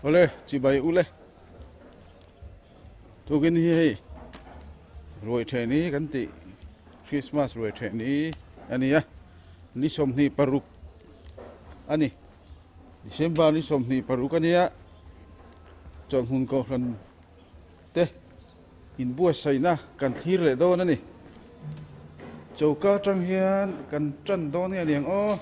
Ole, chị bay ule. Tôi cái này rồi thế này cái gì Christmas rồi thế này anh ấy ni som ni paruk anh ấy December ni som ni paruk anh ấy chọn hun câu lần te in bua say na cần thi lệ đó nè châu cá trăng hiền cần trần đó nè liền ô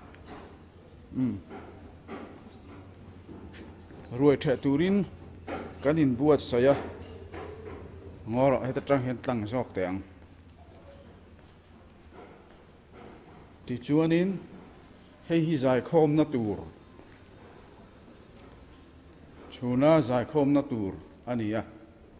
rồi thế turin cần in bua say à ngõ rồi hết trăng hiền tăng giọt tiếng thì chúa nín hay hi giải khom na tur chú na giải khom na tur anh ấy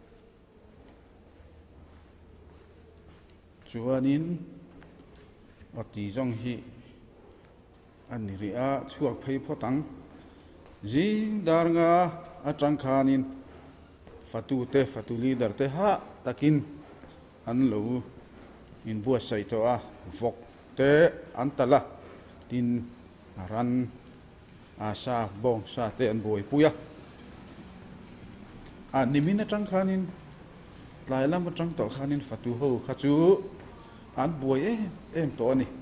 chúa nín ở tí trong hi anh ấy chuộc phê phô tăng gì dar nga ở trăng khanin fatu leader te ha takin an lo in bua sai to a vok te an tala tin ran sa bong sa te an boi puya a nimin atang khanin lai lam atang to khanin fatu ho khachu an boi em to ni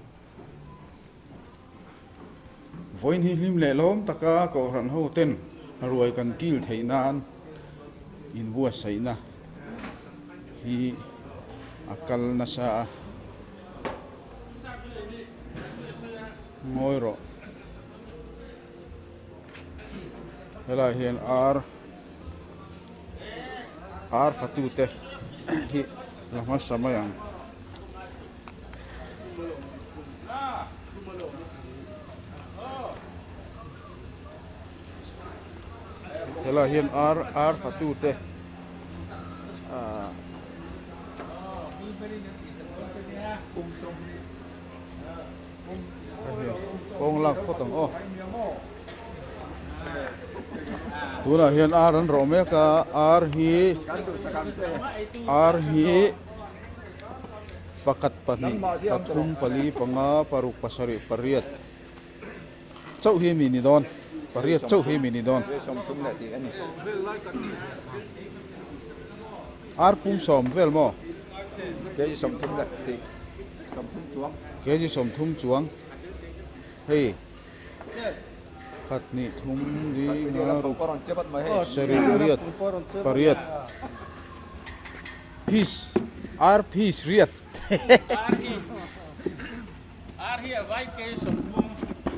voin hi lim le lom taka ko ran ho ten ruai kan kil theina an in bua sai na hi akal na sa ngoi ro hela hian ar fatu te hi lama samayang hela hian ar fatu te kong lak potong oh tuna hian an ro me ka ar hi pakat pani pathum pali panga paruk pasari pariat chau hi mi ni don pariat chau hi mi ni don ar pum som vel mo cái gì sống thum đấy thì sống thum chuông cái gì som thum chuang hey khát ni thum đi na ru seri pariat peace riat ar hi vai ke som thum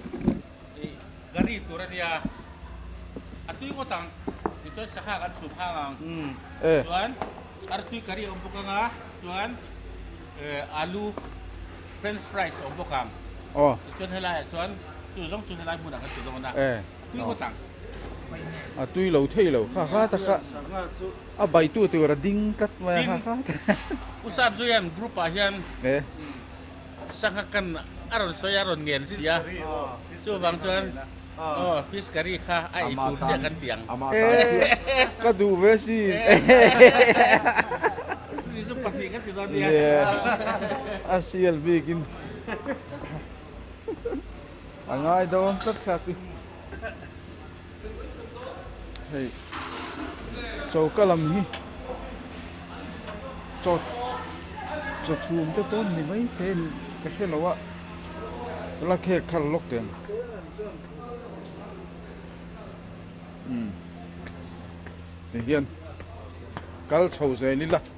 gari turania atui ko tang ito sakha kan subhangang tuan ar tui kari ombukanga tuan alu french fries ombukang chuan helai chuan chu jong chu helai mun kan chu jong na tui ko tang à tui lâu thei lâu kha ta kha à bay tu ra ding kat ma kha usap zuyan group a hian sakha kan aron soyaron ngen sia chu wang chuan fish curry kha ai tu che kan tiang ka du ve si ni su pat ni kan ti don dia asial bikin angai do tất cả tu hey châu cả làm hi cho chùm tới con thì mấy tên cái nào ạ là cái khăn lóc tiền thì hiện cái châu dây đi là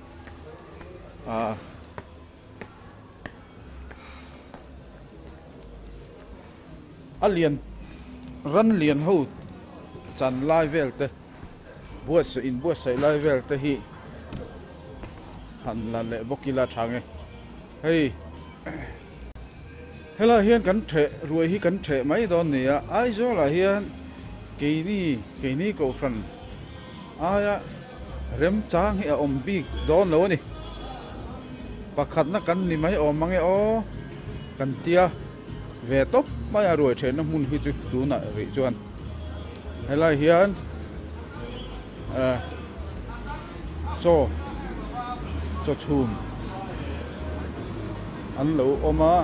liền rắn liền hậu chan lai vel te buat se in buat sai lai vel te hi han la le bokila thange hey hela hian kan the ruai hi kan the mai don ni a ai zo la hian ke ni ko khan aya rem chang hi om big don lo ni pakhat na kan ni mai om mangi o kan tia ve top mai a ruai the na mun hi chu tu na ri chuan helai hian cho chum an lo oma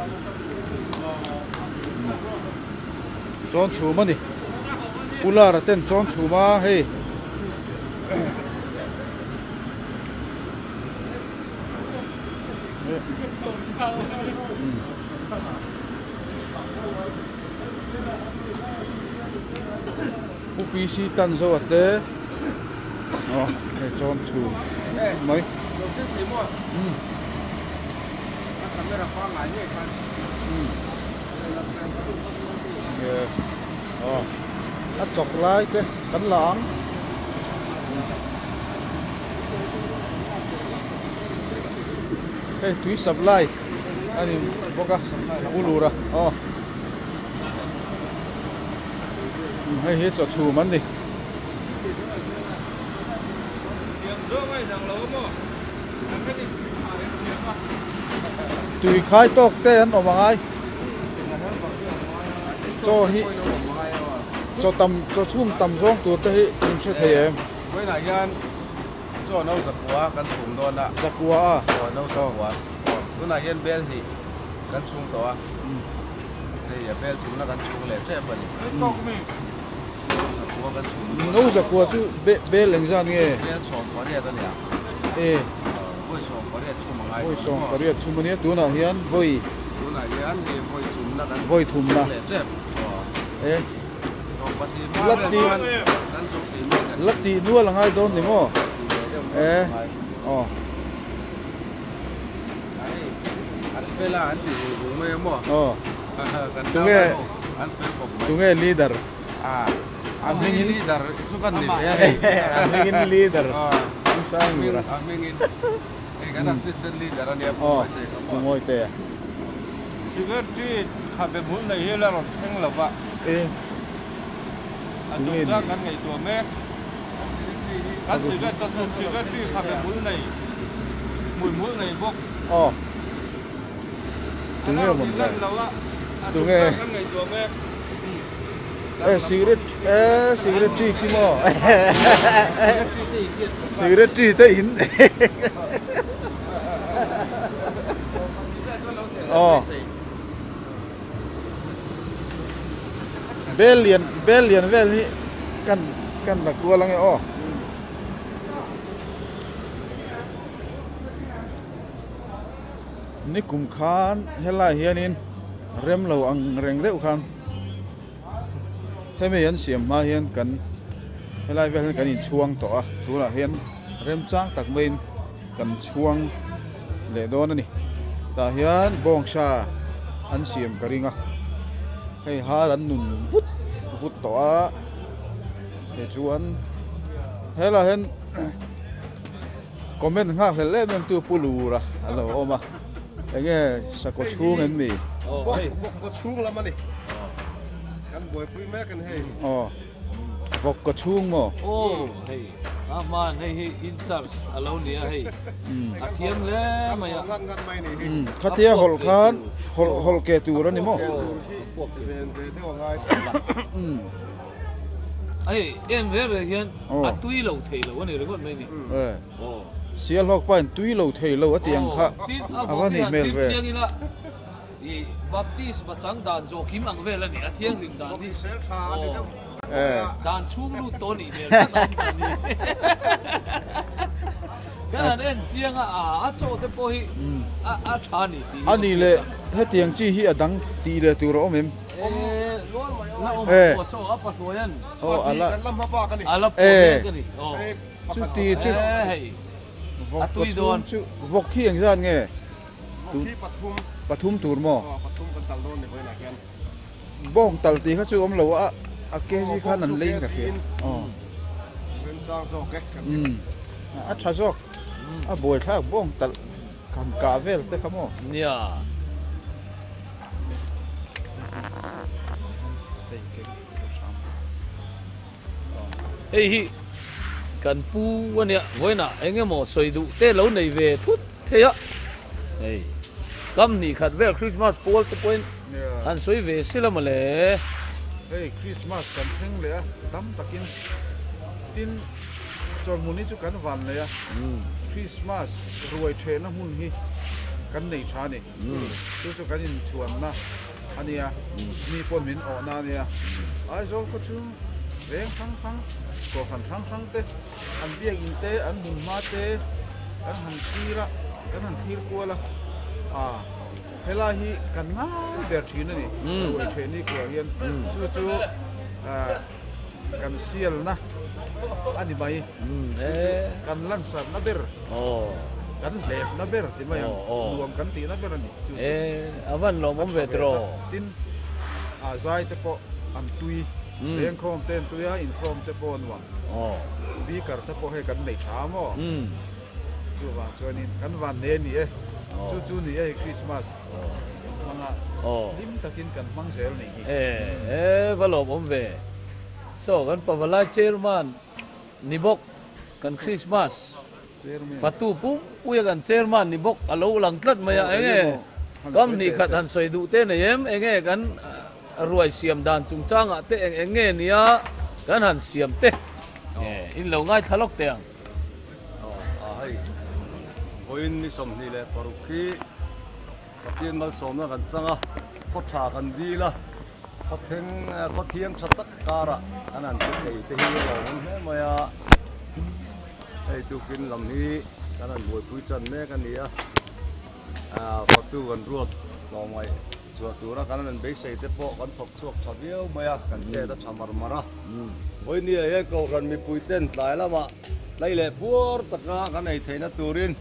chọn chủ mà đi pula ra tên chọn chủ mà hey PC tan zo ate để chọn chủ mấy chọc lại cái cắn láng cái túi sập lại anh em boka ulura hay hết cho chủ mắn đi tùy khai tóc cái anh ở ngoài cho chung tầm rong tụi tới em sẽ thấy em với lại nhân cho nấu giặc quá căn chung đó đã giặc quá nấu giặc quá với lại nhân bên thì căn chung đó thì bên chúng là căn chung lẻ trẻ bẩn nấu giặc quá chứ bê lên ra nghe bên sòng có đẹp đó nè ôi sòng có đẹp chung mà ngay ôi sòng có đẹp chung mà nhé tụi nào hiền vui tụi này hiền thì vui chúng là căn vui thùm là lẻ trẻ lát tí nua là ngay đón thì mò phải là anh thì cũng nghe mò tụi nghe leader anh ingin leader itu kan nih ya anh ingin leader sang mira ingin kan assistant leader dia ngồi tè 지금 쥐 하베 문에 헬라로 행라바 anh ra căn ngày tuổi mẹ căn chỉ cái tận dụng chỉ cái truy khắp cái mũi này bốc tụi nghe một cái tụi nghe căn ngày tuổi mẹ cigarette tree kim mò cigarette tree tới in Belian vel ni kan nak gua lang ni kum khan helai hianin rem lo ang reng leu khan theme hian siam ma hian kan helai vel kan in chuang to a tu la hian rem chang tak main kan chuang le don ani ta hian bong sha an siam karinga hay ha an nun vút to a để chuan hela hen comment nga hele mem tu pulura alo oma enge sako chung em mi có chung lắm anh kan boy pui me kan hey vok ko chung mo hey man hey in charge alone nia hey athiam le maya gan mai ni khathia hol khan hol ke tu ra ni mo ai em về hiền atui lâu thầy lâu này rồi con mấy này sial hok pan tui lo thei lo atiang kha avani mel ve i baptist bachang dan zo kim ang ve la ni athiang ring dan ni dan chung lu to ni ne cái này chiang à cho cái bôi cha ni ani le he tiang chi hi adang ti le tu ro mem so apa soyan ala lam apa kan ni ala kan ni chu ti chu atui don chu vok hiang jan nge khi pathum tur mo pathum kan tal don ni boy na kian bong tal ti kha chu om lo a ke ji kha nan lein ka ke ben sang so ke a tha sok a boy tha bong tal kam ka vel te khamo nia hey kan pu wania voina enge mo soidu te lo nei ve thut theya hey kam ni khat vel Christmas pol te point an soi ve silamale hey Christmas kan theng le tam takin tin chon muni chu kan van le ya Christmas ruai the na hun hi kan nei tha ni chu kan in chuan na ania mi pon min o na nia ai zo ko chu reng thang ko thang te an biak in te an mun ma te an han tira an han thir ko la hela hi kan nga ber thin ni we the ni ko hian chu kan sial na ani bai kan lan sar na ber kan lep na ber ti mai luam kan ti na ber ni avan lo mom ve tro tin zai te po am tui reng khom ten tuya in khom te po nwa bi kar te po he kan nei tha mo chu wa chuanin kan van ne ni chu ni Christmas manga lim takin kan mang sel ni va lo mom ve so kan pavala chairman nibok kan Christmas fatu pu puya kan chairman nibok alo lang tlat maya enge kam ni khat han soi du te ne em enge kan ruai siam dan chung changa te enge nia kan han siam te in lo ngai thalok te ang hai oin ni som ni le paruki patien mal som na kan changa photha kan di la khotheng khothiam chatak kara anan che thei te hi lo he maya ei tu kin lam hi kanan boi pui chan me kan nia fatu kan ruat lo mai chua tu ra kanan be sei te po kan thok chuak thaviau maya kan che da thamar mara oi ni e ko ran mi pui ten tlai lama lai le pur taka kan ei theina turin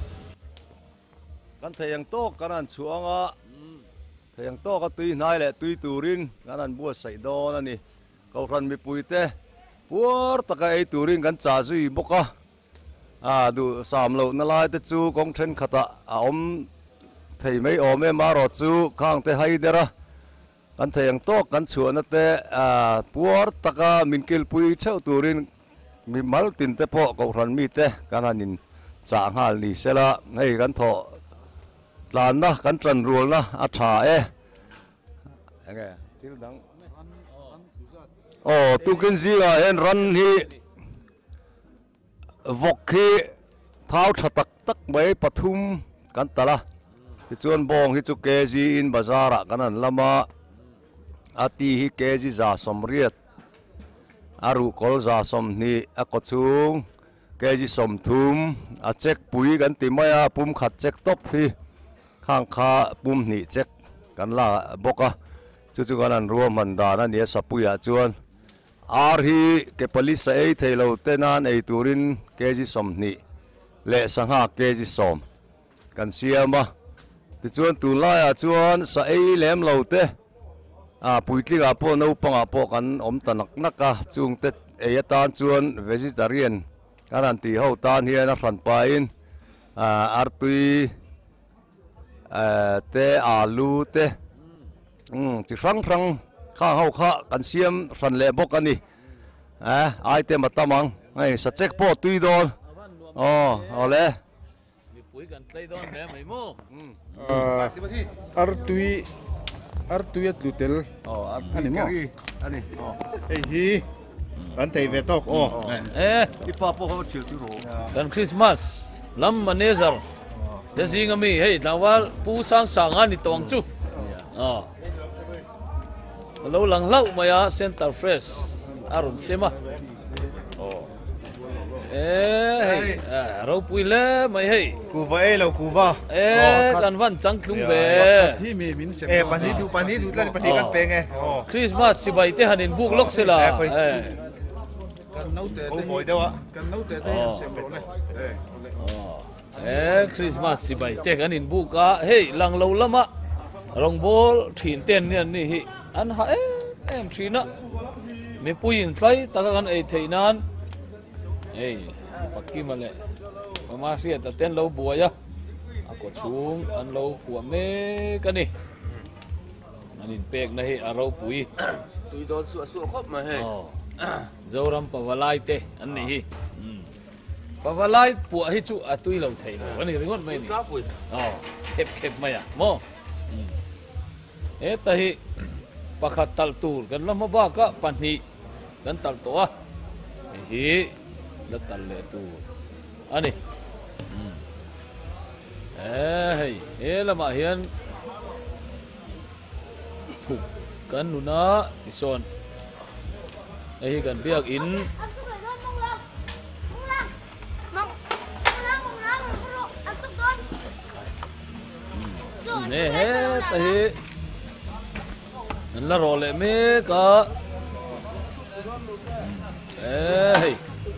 kan theyang to kanan chuanga theyang to ka tui nai le tui turin kanan bua sai don ani ko ran mi pui te pur taka ei turin kan cha zui boka du sam lo na lai te chu kong then khata om thei mai om e ma ro chu khang te hai dera kan theyang to kan chuana te pur taka min kil pui theu turin mi mal tin te po ko ran mi te kananin cha ngal ni sela nei kan tho tlan na kan tran rul na a tha enge til dang tu kin zi a en ran hi vok hi thau thatak tak mai pathum kan tala ti chuan bong hi chu kg in bazara kanan lama ati hi kg za somriat aru kol za som ni a ko chung kg som thum a chek pui kan ti maya pum khat chek top hi khang kha pum ni chek kan la boka chu kanan ruam man da na ni sapuya chuan ar hi ke police ei theilo tenan ei turin kg som ni le sangha kg som kan siama ti chuan tu la ya chuan sa ei lem lo te puitlinga po no panga po kan om tanak naka chung te ei tan chuan vegetarian kanan ti ho tan hian a ran pa in artui te alu te chi rang kha ho kha kan siam ran le bok ani ai te matamang ai sa check po tui don ole mi pui kan play don me mai mo artui atlutel ani mo ani ei hi kan thei ve tok ti pa po ho chil tu ro kan Christmas lam manager de zinga mi hey lawal pu sang ani tong chu lo lang lau maya center fresh arun sema ro pui le mai hey kuwa lo kuwa kan van chang klung ve hi mi min se pani tu tlan pani kan peng Christmas si bai te hanin buk lok sela kan nau te sem lo ne Christmas si bai te hanin buk a hey lang lo lama rong bol thin ten ni hi an ha em thina me puin tlai taka kan ei theinan ei pakki male mama sia ta ten lo buaya ako chung an lo huwa me kani anin pek na hi aro pui tui don su khop ma he zoram pawalai te an ni hi pawalai pu hi chu atui lo thei lo ani ringot mai ni khep maya mo ta hi pakhat tal tur kan lama ba ka panhi kan tal to hi la tal le tu ani Hey lama hian thuk kan nuna tison ei kan biak in nè hết thì là rồi lại mấy cả ê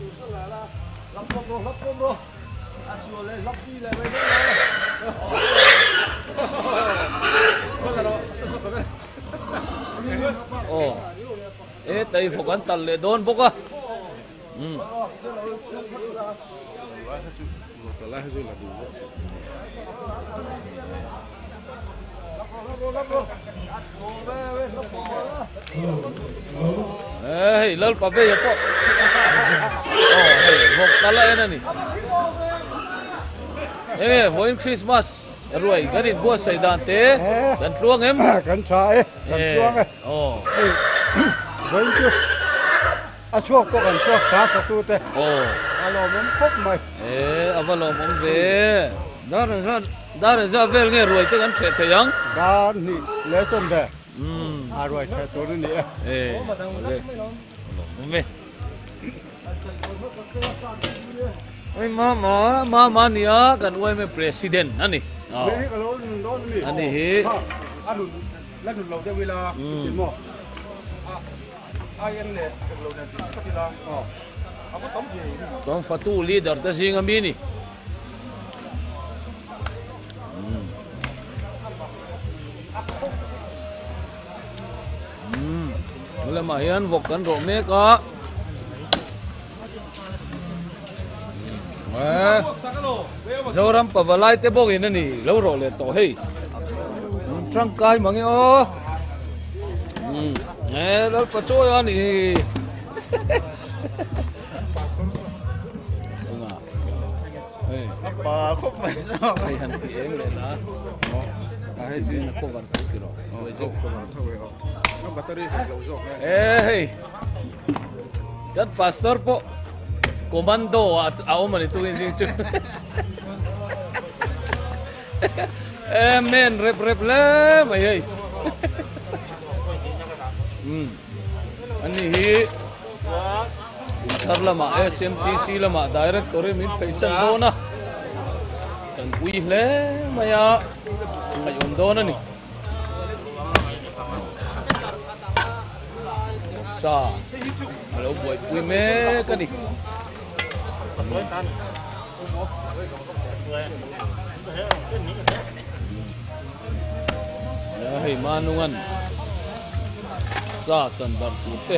ồ ê tay phục anh tần lệ đôn bốc à hey lal pape ya po oh hey vok kala ena ni voin Christmas ruai garin bo sai dan te kan tluang em kan chai kan tluang oh voin chu a chuak ko kan chuak ta ka tu te oh alo mom khop mai avalo mom ve dar za vel nge ruai te kan the yang ga ni le chon de a ruai the tu ni mẹ ôi má nia kan uai me president ani ani hi anu la nu lo de wila tin mo ai en le lo de sa ti la a ko tom ji con fatu leader ta sing ami ni là mà hiền vọc cắn rổ mê có dâu răm bà lại tế bốc hình nè lâu rồi liền tổ hay trăng cay mà nghe ô nè lâu bà trôi á nè bà khóc mày sao hay hẳn tiếng lên đó hay gì nó không còn cái gì rồi nó battery phải lâu rồi eh kan pastor po komando at ako man ito yung sing men rep le mày ơi ani hi thar lama SMTC lama director min paisan do na kan ui le maya kayon do na ni sa alo buat kui me ka ni hei manungan sa chan bar tu te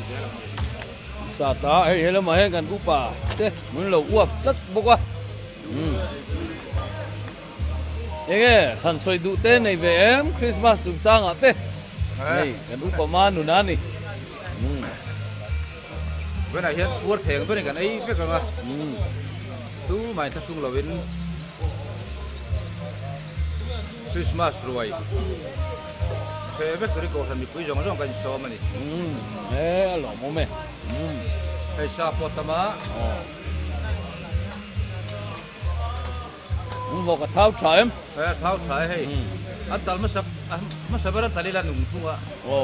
sa ta hei hela ma he kan upa te mun lo uap tat bokwa ege han soi du te nei ve em Christmas sum chang a te nei kan upa manuna ni bên này hiện uất thèn bên này cái ấy biết không ạ tú mày thắc sung là bên Christmas rồi thế biết cái cổ thành quý giống cái số mà này lo mo me hay sao pot tama mo ka thau trai em tháo trái hay anh tal mất sập bên tali là nung thung ạ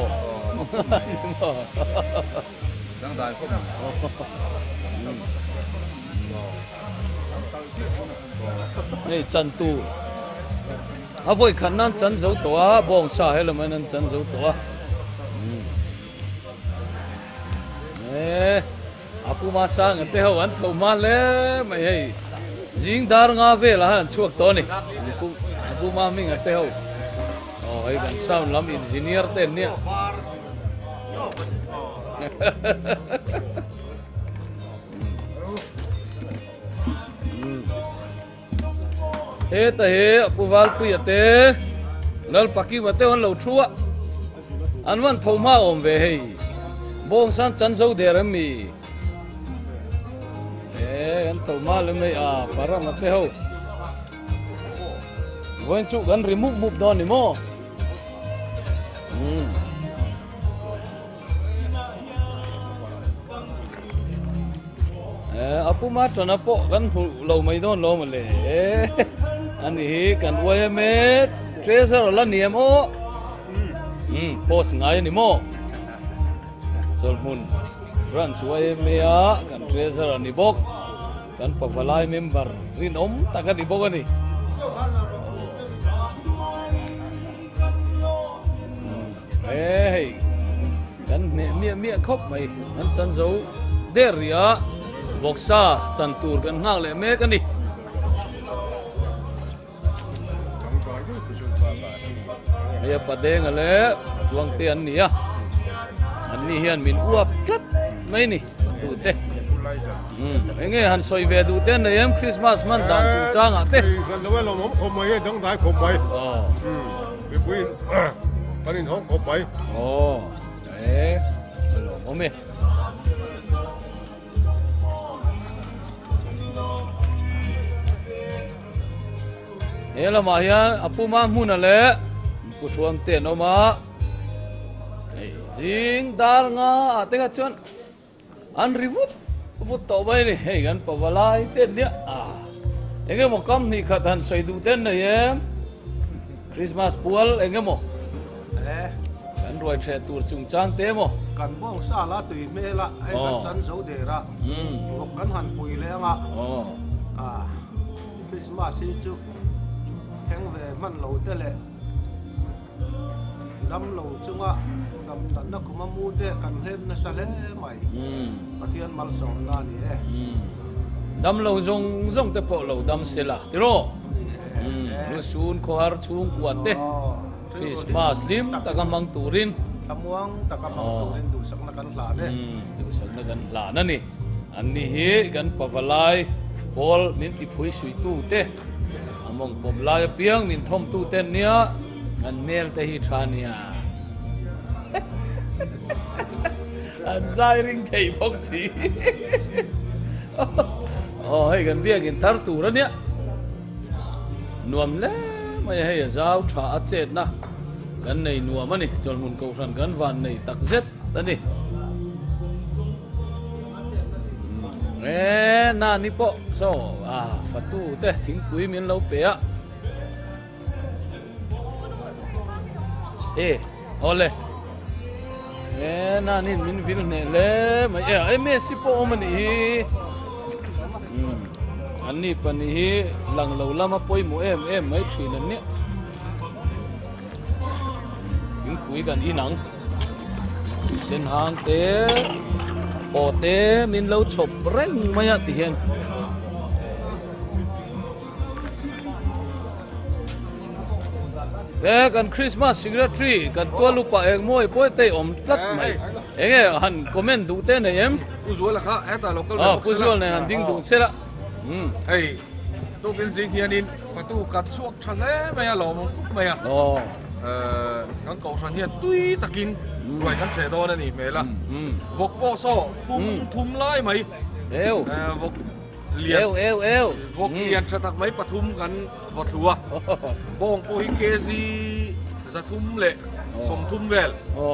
đang đại không này chân tu à voi khăn nan chân dấu tổ bong sa hay là mấy nan chân dấu tổ nè aku masa ngante hau an thau ma le mai hei jing dar nga ve la han chuak to ni aku ma mi ngate hau oh hei kan sound lam engineer ten ni he ta he apuval puyate lal paki mate on lo thua anwan thoma om ve hei bong san chan zo der mi an thoma le me a para mate ho voin chu gan remove move don ni mo apu ma trana po gan lo mai don lo ma le anh hi kan uai me treasure la niam o post ngai ni mo solmun ran suai me a kan treasure ni bok kan pavalai member rin takan ni bok ani hey kan mia khop mai an chan zo deria voksa chan tur kan ngak le me kan ni ya padeng ale tuang te an ni a an ni hian min uap tlat mai ni tu te enge han soi ve du te na em Christmas man dan chung chang a te kan lo lo mom khom mai dang dai khom mai bị quên cái này không khom mai lo ome ela ma hian apuma mun ale ku thuam te no ma jing dar nga ate ka chuan an rivut vut to bai ni hei gan pawalai te nia enge mo kam ni khat han soi du ten na yem Christmas pual enge mo kan roi the tur chung chang te mo kan bong sa la tui me la ai kan chan zo de ra vok kan han pui le nga Christmas si chu theng ve man lo te le dam lo chunga dam tan na kuma mu te kan hlem na sa le mai pathian mal som na ni dam lo zong te po lo dam sela tiro lu sun khwar chung kuat te Christmas lim takamang turin tamuang takamang turin du sak na kan hla ne du sak na kan hla na ni an ni hi kan pavalai pol min ti phui sui tu te among pom lai piang min thom tu ten nia an mel te hi thania an zai ring thei bok chi hei kan bia kin thar tu ra nia nuam le mai hei zau tha a chet na kan nei nuam ani chol mun ko ran kan van nei tak zet ani na ni po so fatu te thing pui min lo pe a ole na ni min vil ne le mai ai me si po mani an ni pani hi lang lo lama poi mu em mai thin an ni thing pui kan inang sen hang te o te min lo chop reng mai a ti hian kan Christmas secretary kan tua lupa eng moi poi te om tlat mai enge han comment du te ne em usual kha eta local usual ne han ding du sela hey to ken sing hianin fatu kat suak thale mai a lom mai a kan ko san hian tui takin roi kan che do na ni me la vok po so thum lai mai vok lian vok lian chatak mai pathum kan vot lua bong po hi kezi za thum le som thum vel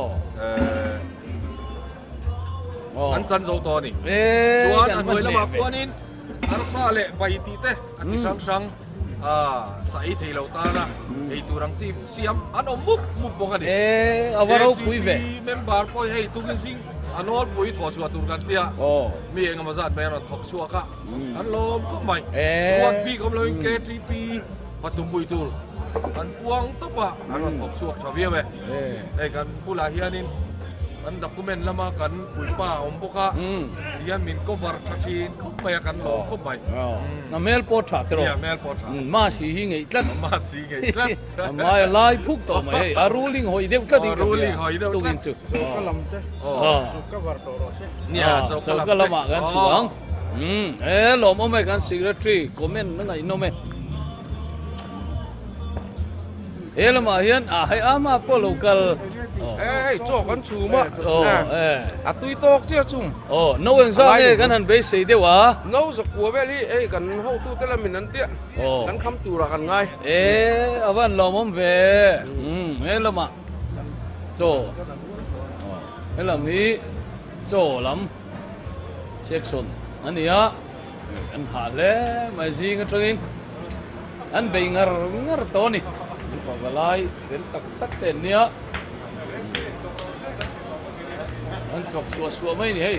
an chan zo to ni chuan an hoi lama khuanin ar sa le bai ti te a chi sang sai thei lo ta na ei turang chi siam an om muk bong ani avaro pui ve member poi hei tu kin sing anol pui tho chua tur kan pia mi engam zat me ro thok chua ka an lom ko mai wat bi kom lo ke tri pi patum pui tur an puang to pa an thok chua thavia ve ei kan pula hianin an document lama kan pulpa omboka yan min cover thachin khopaya kan lo khopbai na mail po tha tero mail po tha ma si hi ngei tlat ma si ngei tlat ma lai phuk to mai a ruling hoi deu tlat ding ruling hoi deu tu gin chu ka lam te ka war to ro se nia cho ka lama kan chuang lom o mai kan secretary comment na ngai no me lama hian hai ama po local cho kan chu ma tui tok che chung no eng sa ne kan han be sei de wa no zo kwa ve li kan ho tu te la min an tia kan kham tu ra kan ngai awan lom om ve lama cho lam hi cho lam section ania kan ha le mai jing atangin an bei ngar to ni pa galai del tak ten nia an chok suwa mai ni hei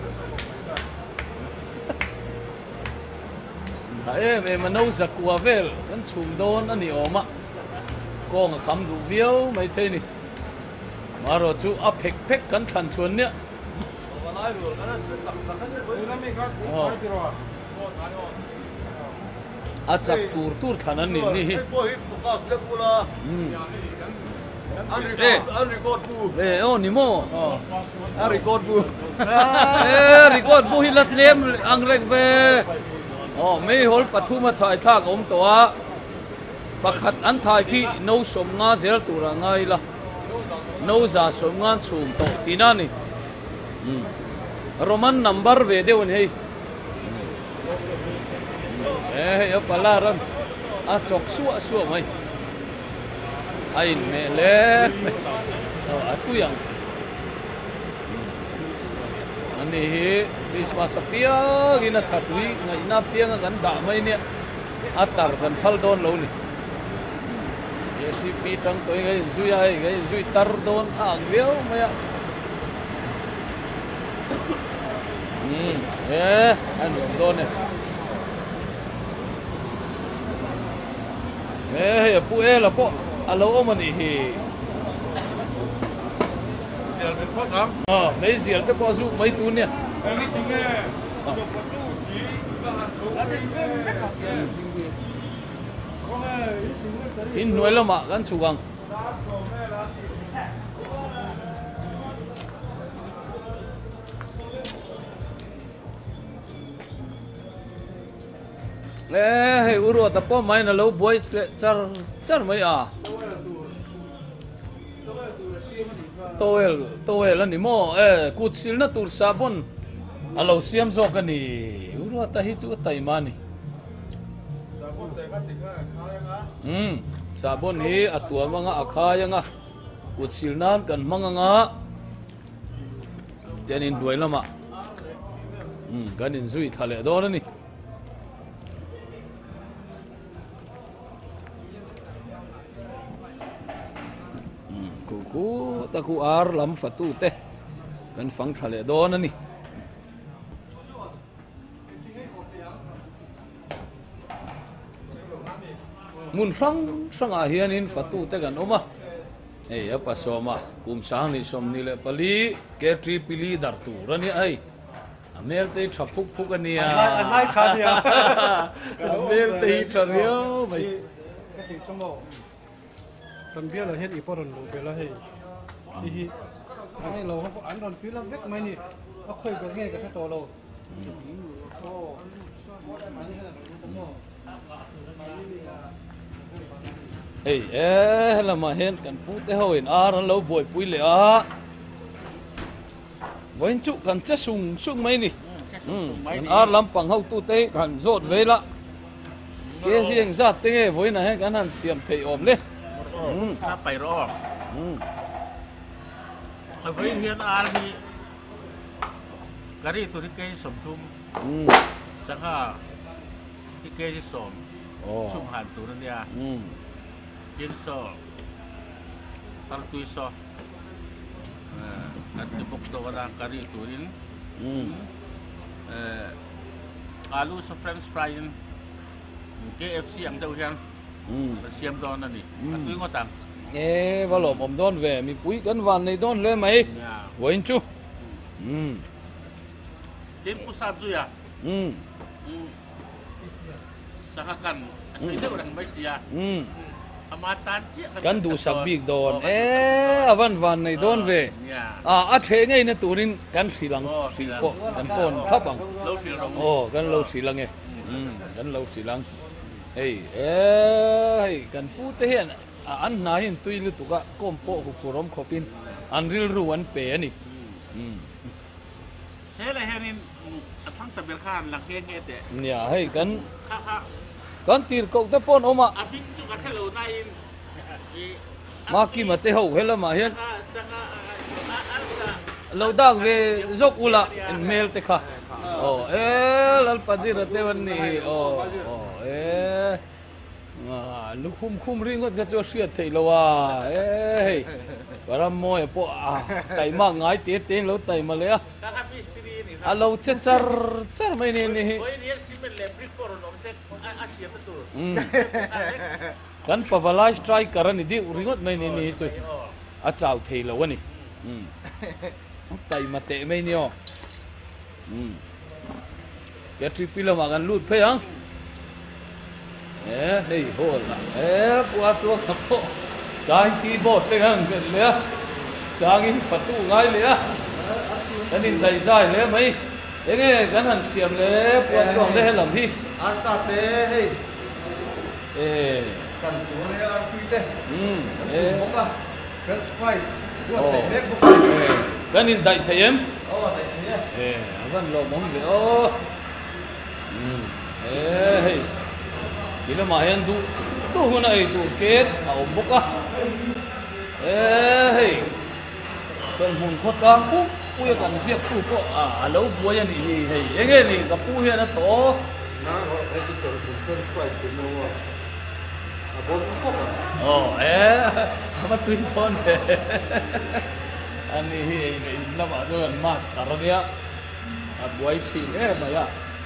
em mà nấu giặc qua về anh chùm đôn anh đi ôm á con ở khám đủ viêu mấy thế này mà rồi chú áp phek cẩn thận chuồn nhá chặt tur thằng anh đi oh ni mo record bu hi lat lem ang rek ve mấy hol pathuma thai thak om toa pakhat an thai khi no som nga zel tura ngai la no za som nga chum to tinani roman number ve de on hei yo palaran a chok suwa mai ai me le atu yang ani hi Christmas apia gina thatui ngai na pianga kan da mai ne atar kan phal don lo ni ye ti pi tang toi ngai zui tar don ang veo maya an don ne pu la po alo mani hi Giờ mình phát lắm. Mấy diệt cái bao dụng mấy túi nè. In nuôi lắm mà gan chủ găng. Hey, uru tapo mai na lâu boy char mấy à. Tôi là nimo cút xíu na tur sabon alo siam zo cái này uru ta hi chu tai mani sabon hi atua manga akhaya nga cút xíu nan kan manga nga tenin duai lama ganin zui thale do ni ku taku ar lam fatu te kan phang thale don ani mun sang a hian in fatu te kan oma ei apa soma kum sang ni som ni le pali ke tri pili dar tu rani ai amel te thapuk ania Lai chania amel te thario mai cần biết là hết ý phần đủ về là hay thì cái lầu họ ăn còn phía là biết mấy nhỉ nó khơi cái nghe cái to lầu ei là mà hen kan pu te hoin ar an lo boi pui le a voin chu kan cha sung mai ni kan ar lam pang hau tu te kan zot ve la ke riêng zat te nge voin na he kan han siam thei om le ถ้าไปรอบเอาไปเรียนอาร์มีกะรีตัวที่เกยสมทุมสังหาที่เกยที่สมชุ่มหันตัวนั่นเนี่ยเย็นโซ่ตลตุยโซ่อันที่พกตัวร่างกะรีตัวนี้อาลูสเฟรนช์ฟรายน์KFC อย่างเดียวกันเสียมดอนนั่นนี่ตุ้ยก็ตังว่าหลอมอมดอนเวมีปุ้ยกันวันในดอนเลยไหมวันจูเดินกุศลจุยอ่ะสักกันสิ่งเดียวกันไม่เสียอามาตันเชี่ยกันดูสักบีกดอนวันในดอนเวอัดเทงไงเนี่ยตัวนี้กันสีหลังสีโปกันโฟนทับบังกันเราสีหลังไงกันเราสีหลังเฮ้ยกันพูดเห็นอันไหนเห็นตุยลุตุกะก้มโปะหุบร้อมขบินอันริลรู้อันเปย์นี่เฮ้ยอะไรเฮ้ยนี่ทั้งตะเบียนข้านหลังเฮงเงี้ยแต่เนี่ยให้กันตีร์กตะปนออกมาบินจุกันให้เราในมากี่มาเตะหัวเฮล่ะมาเห็นเราดักเวจกอุละเมลเตะค่ะลัลปัจจิรเตวันนี้ lu khum ringot ka cho siat thei lawa ei karam moi po tai ma ngai te te lo tai ma le Kakak istri ini. alo char mai ni ni Oh ini simen lebrik koron omset Asia betul. kan pavalai strike karan di ringot mai ni ni chu a chau thei lo ni tai ma te mai ni o cái tripila mà gan lut phê ang đây hol qua tua khắp bộ trái keyboard thế gan cái lẽ sang in phật tu ngay lẽ cái nhìn đầy dài lẽ mấy thế nghe cái hàng xiêm lẽ qua tuồng lẽ làm gì Arsate hey. Kan tu ni an kuite. Boka. First prize. Gua make boka. cái nhìn đầy thầy em Oh, tak ya. vẫn lo mong vậy ô kila mayan tu huna itu ket au boka kan hun khota ku ya kan siap tu ko alo buaya ni enge ni ka pu ya na tho Na ho itu cara first prize tu no. Abon ko. apa tuin thon ani hi lama jo kan master dia buai thi maya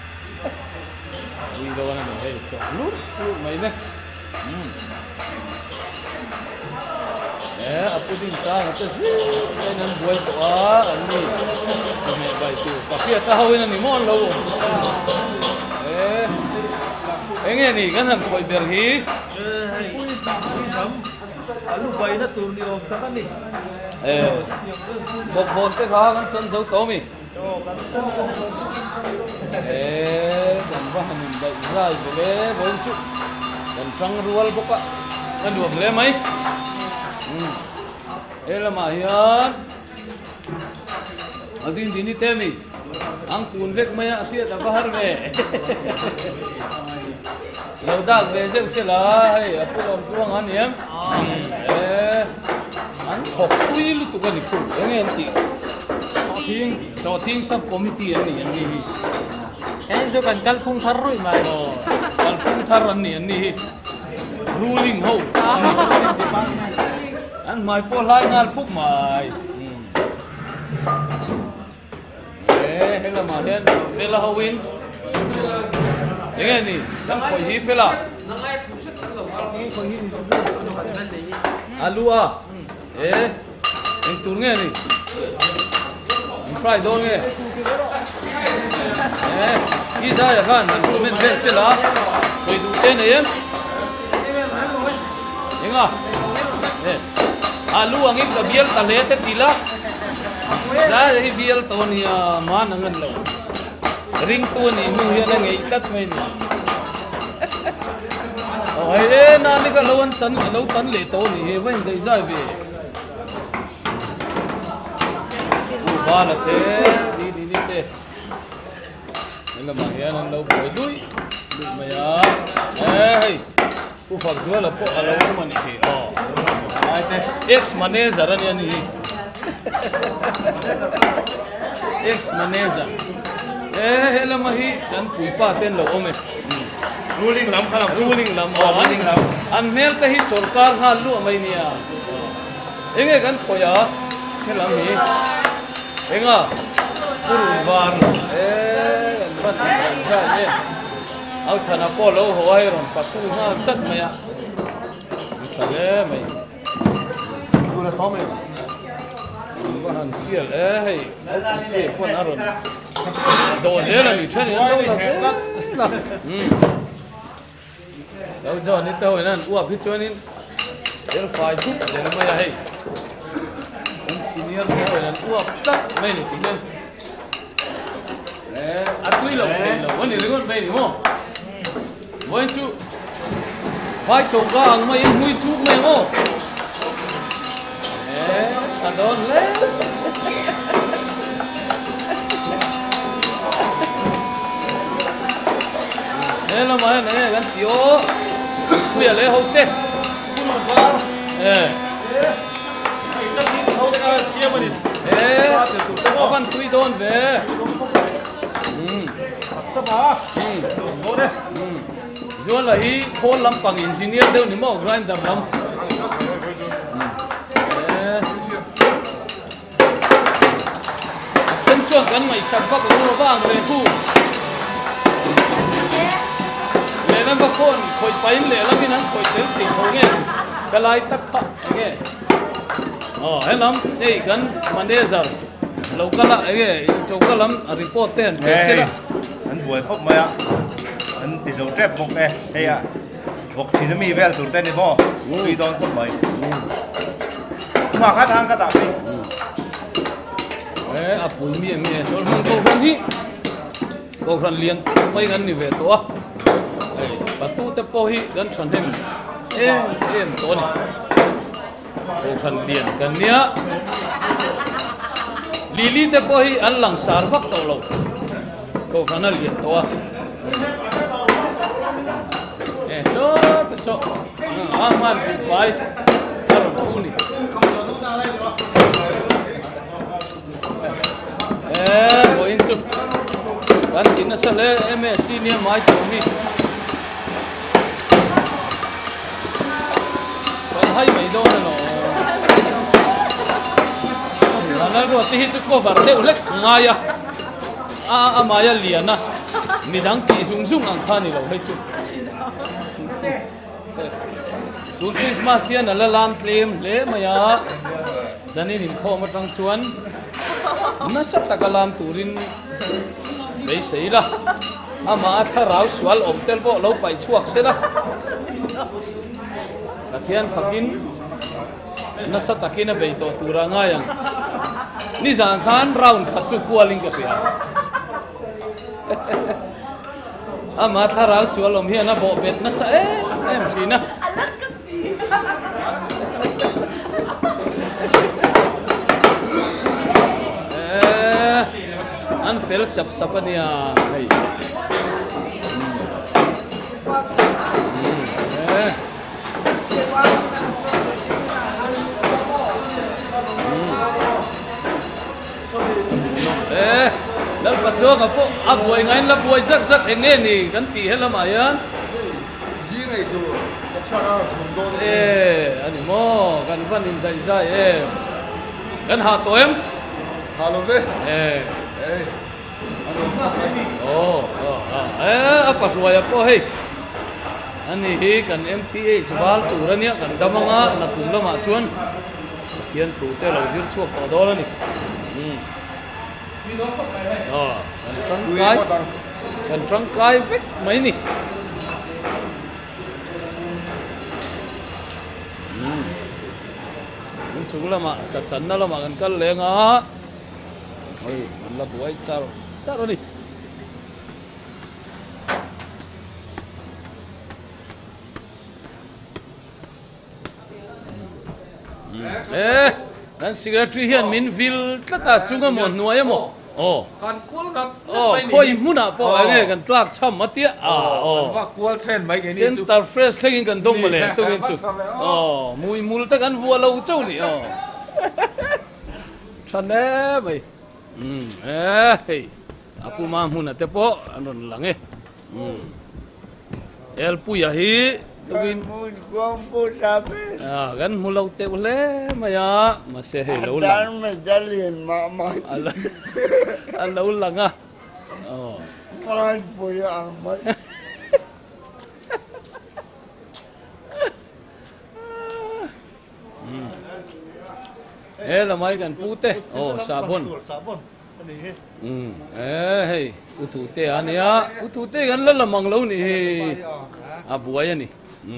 we don't want to hey look mai ne apu din sa ngata si nan buai to ani me bai tu kapia ta hawin ni mon lo enge ni kan han khoi ber hi Alu bay na tur ni om ta kan ni. một bốn cái khó con chân dấu tố mi còn vào mình đợi ra về bốn chục còn trăng rual bốc á con đường lên mấy đây là mà hiền ở tin tin đi tem mi ăn cuốn vết mấy ạ xia ta vào về lâu ta về sẽ là hay ở pulang anh em anh học quy lúc tụi cái này cũng nghe anh chị so thiên sắp committee anh này Kaya so kan kalpung tharoy mai. còn cũng thar anh này ruling hậu anh mai po lai ngal phúc mai hay là mà hiện phê là hậu nghe nè đang coi hi phê là alu anh tuấn nghe nè anh fry don nghe đi ra ya kan mình về sẽ là rồi tụ tên này em à alu ang ik biel tale te tila da hi biel to ni ma nangan lo ring tu ni nu ya na ngai tat mai ni oi na ni ka lo tan le to ni he wen dei sai ve ba la te đi te nên mà hiện anh lâu bồi đuôi mà ya ku phật zua là po alo mà ni ex manager anh ni ex manager hele mà hi kan pui pa ten lo ome Ruling lam khalam. ruling lam Ruling lam. an mel ta hi sarkar ha lu mai nia enge kan khoya he lam hi enga purun var kan pat ja ye au thana po lo ho ai ron patu ha chat maya mai Tu la tome. han sial hey ke pon aron do zela ni chen lo la na đâu cho nên tôi nên uổng hết cho nên đến phải chút để nó mới là hay anh senior tôi nên uổng tất mấy này tính lên tuy là vấn đề lớn mấy đúng không với chú vai trò gàng mấy mũi chú mấy không ta đón lên nên là mà này gần tiêu bây giờ lấy hậu tết có con tui đôn về chuan la hi khol lampang engineer deuh ni mo grinder lam chen chuan kan ngai sak bak ro wang le tu le nan ba phone khoi pain le lam in an khoi tel ti ho nge kalai tak kha nge helam ei kan manager lokala nge chokalam report ten sila anh buổi khóc mày ạ anh thì dấu trép vọc nè đây à vọc thì nó mi về tụi tên này bo tùy đón khóc mày mà khát hàng khát tạm đi apui mi chol hung ko hung hi ko ran lian mai gan ni ve to fatu te po hi gan chan hem em to ni ko ran lian kan nia lili te po hi an lang sar vak to lo ko ran lian to so aman fai kar puni boin chu kan tin sa le MSc ni mai chu mi kan hai mai do na no ana ro ti hi chu ko var de ulek ngaya a maya liana midang ti sung sung ang khani lo he chu tu Christmas hian ala lam tlem le maya zanin in kho ma tang chuan nasa tagalam turin lấy sấy la ama tha rau sual om tel bo lo pai chuak se la kathian fakin nasa takina be to turanga yang ni zang khan round khachu kualing ka pia ama tha rau sual om hian na bo bet nasa em china an fel sap sapania hey dal patro ka po abuai ngain la buai sak sak enge ni kan ti hela ma yan gì này tụ chắc sao chúng tôi ani mo kan van in dai sai kan ha to em hello về apa suaya po hey ani hi kan MPA sibal turania kan damanga na kumla ma chuan tian thu te lo zir chuak to dol ani kan trangkai vek mai ni chung lama sa chan na lama kan kal lenga oi man la buai charo ni dan secretary hian min vil tlata chunga mo nuai mo kan kual gat khoi huna po nge kan tlak cham matia wa kual chen mai ke ni chu center fresh thengin kan dong male to gen chu mui mul ta kan vua lo chau ni thane mai hey apu ma huna te po anon lange el pu ya hi tugin gan mulau te ule maya mase he lo lang me dalin mama alo langa ai pu ya mai la mai kan pute sabon hey utute ania utute gan la mang lo ni abuaya ni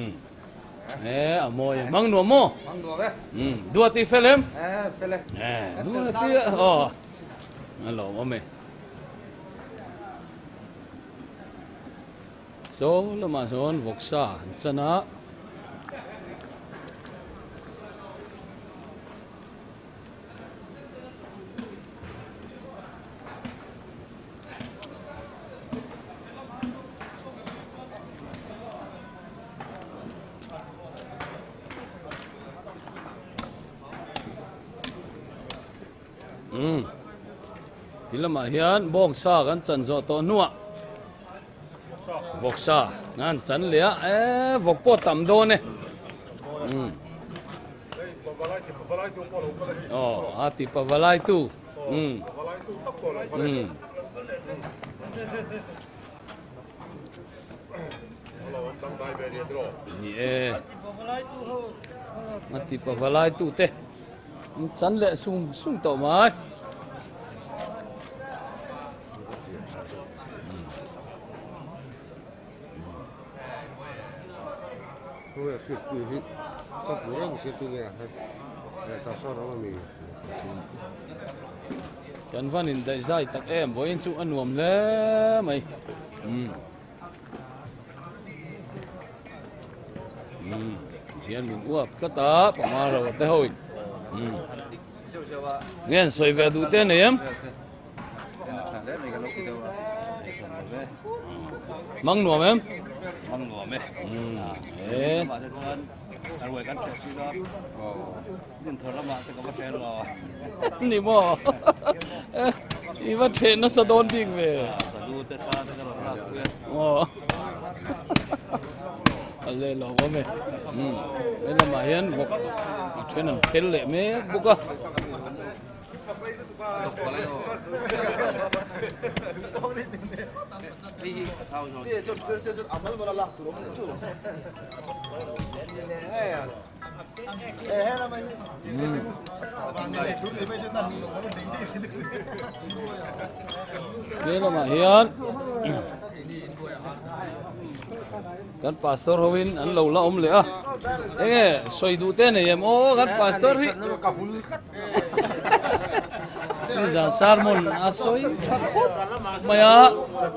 amoy mang no mo dua ti film dua ti alo ome so lama son voksa chana tilama hian bong sa kan chan zo to nuwa vok sa nan chan lia vok po tam do ne ati pavalai tu ni ati pavalai tu te chan le sung to mai kan van in dai zai tak em voi in chu anuam le mai hian min uap ka ta pamara wa te hoi ngen soi ve du te ne em mang nuam em Mang ngủ mày. Mà thế con ăn quay cắn chè xí đó. Nhìn thở lắm mà tôi có bắt chén lò. Nì mò. Ý bắt chén nó sao đôn đi về. Sao lu tết ta tết là lạc quyên. Ăn lên lò quá mày. Đây là mà hiến một chén ăn phết lệ mê bốc á. Đây là mà hiền kan pastor Howin an lo la om le a enge soi du te ne em o kan pastor hi za sermon a soi thak khop maya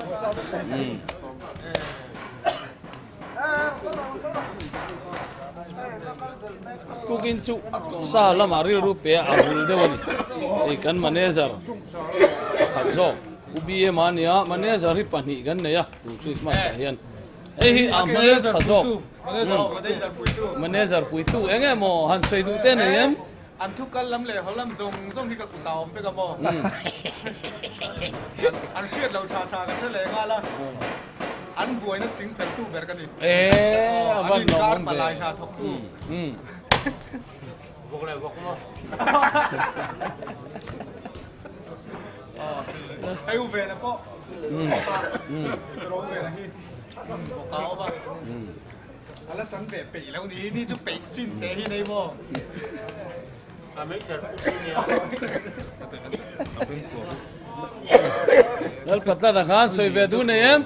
tukin chu sa la mari rupe a hul dewani e kan manager khazo ubi mania manager hi pani gan ne ya tu Christmas hian ei a manager khazo manager puitu enge mo han soi du te ne em anh thúc cái lắm lệ họ làm dùng thì cái cụ tàu với cái mò anh siết lâu trà cái thế lệ ga là anh buổi nó chính phải tu về cái gì vẫn nó mà lại hà thọc tu Vok này vok mà. hay về là có rồi về là khi tàu mà anh là sẵn về bị lâu ní ní chút bị chín té hi này mò Lal patla na khan soi ve du ne em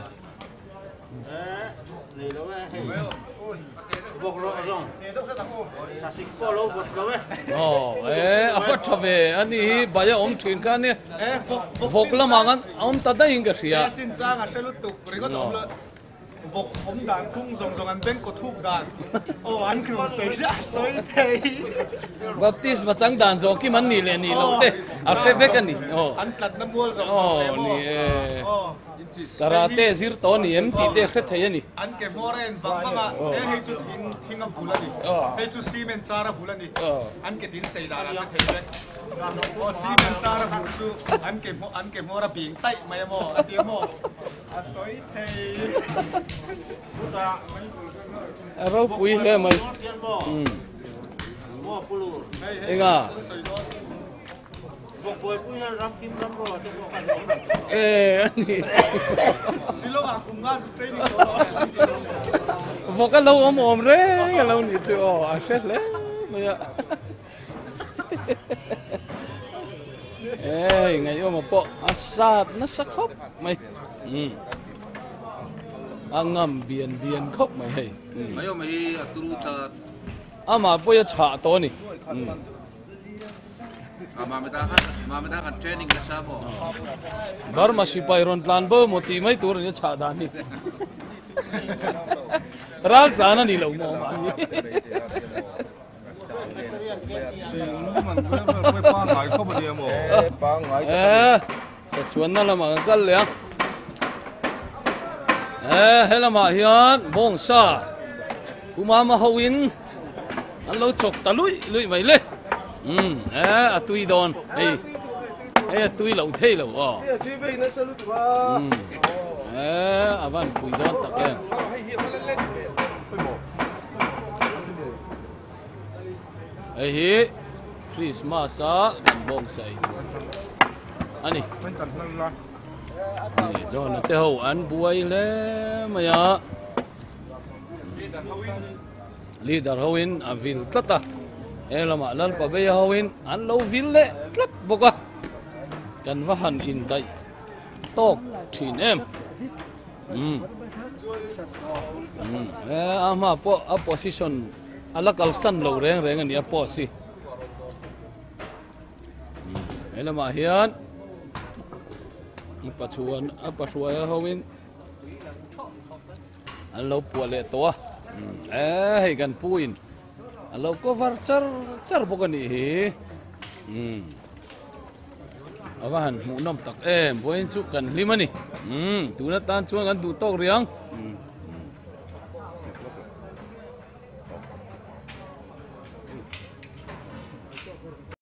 afat thave ani baya om thin kan ne vok la mangan om ta da inga ria chin chang a telu tu ringo tom le vok om dan khung zong an ben ko thuk dan an kru sei ja soi thei baptist ma chang dan zo ki man ni le ni lo te a fe kan ni an tlat na mol zong le mo karate zir to ni em ti te khe thei ani an ke moren wanga he chu thing a bulani he chu cement chara bulani an ke din sei dara se thei le cement chara bul chu an ke mora bing tai mai mo ati mo a soi thei ro pui le mai ega Vok boy punya ram kim ram ro tu vok kan. ani silong a kum nga su training ko vok ka lo om re ka lo ni chu a set le maya ngai om po asat na sakhop mai angam bian khop mai hei ayo mai aturu ta ama po ya cha to ni mama kan training ka sa mo bar ma sipai ron plan bo moti mai tur ni cha da ni ral plan ni lo mo ma sa chuan na la ma kal le hela ma hian bong sa kuma ma howin an lo chok ta lui mai le atui don atui lo thei lo avan pui don tak em ai hi Christmas a bong sai ani John te ho an buai le maya leader hoin avil tata elama lan pa be hoin an lo vil le tlat boka kan vahan in dai tok thin em ama po a position alakal san lo reng ani a po si elama hian pachuan a pachua hoin an lo puale to hei kan puin an lo cover char bokani hi awan mu nom tak em boin chu kan limani tuna tan chuan kan du tok riang